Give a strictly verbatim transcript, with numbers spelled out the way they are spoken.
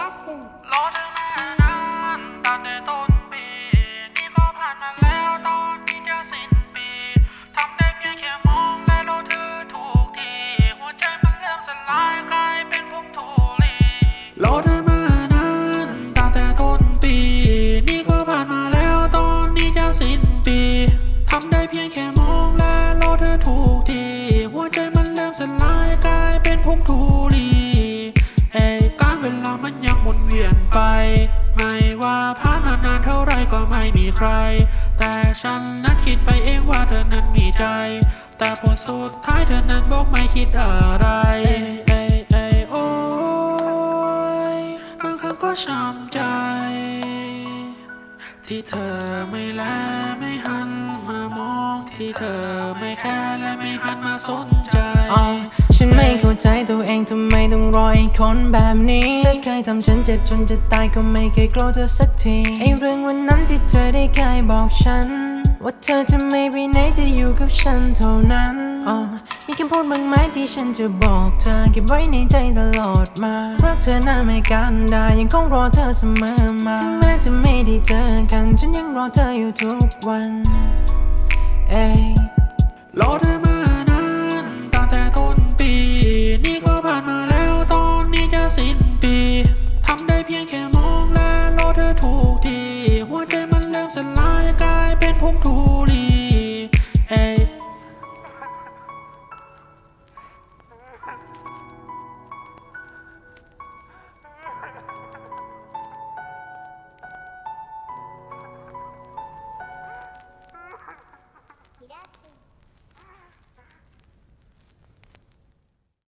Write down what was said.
รอเธอมานานตั้งแต่ต้นปีนี่ก็ผ่านมาแล้วตอนที่จะสิ้นปีทำได้เพียงแค่มองและรอเธอทุกทีหัวใจมันเริ่มสลายกลายเป็นพวกทุลีรอเธอมานานตั้งแต่ต้นปีนี่ก็ผ่านมาแล้วตอนนี้จะสิ้นปีทำได้เพียงแค่มองและรอเธอทุกทีหัวใจมันเริ่มสลายกลายเป็นพวกทุลีเอ้ยการเวลามันยังหมุนเวียนไปไม่ว่าผ่านมานานเท่าไรก็ไม่มีใครแต่ฉันนั้นคิดไปเองว่าเธอนั้นมีใจแต่ผลสุดท้ายเธอนั้นบอกไม่คิดอะไรเอ้ยเอ้ยโอ้ยบางครั้งก็ช้ำใจที่เธอไม่แลไม่หันมามองที่เธอไม่แค่และไม่หันมาสนใจ oh, ฉันไม่เข้าใจตัวเองทำไมต้องรอให้คนแบบนี้เธอเคยทำฉันเจ็บจนจะตายก็ไม่เคยโกรธเธอสักทีไอเรื่องวันนั้นที่เธอได้เคยบอกฉันว่าเธอจะไม่ไปไหนจะอยู่กับฉันเท่านั้น oh, มีคำพูดบางไหมที่ฉันจะบอกเธอเก็บไว้ในใจตลอดมารักเธอน่าไม่กันได้ยังคงรอเธอเสมอมาถึงแม้จะไม่ได้เจอกันฉันยังรอเธออยู่ทุกวันเอ้ยรอเธอมานานตั้งแต่ต้นปีนี่ก็ผ่านมาแล้วตอนนี้จะสิ้นปีทำได้เพียงแค่มองและรอเธอทุกทีหัวใจมันเริ่มสลายกลายเป็นพงทุลีเอ้ย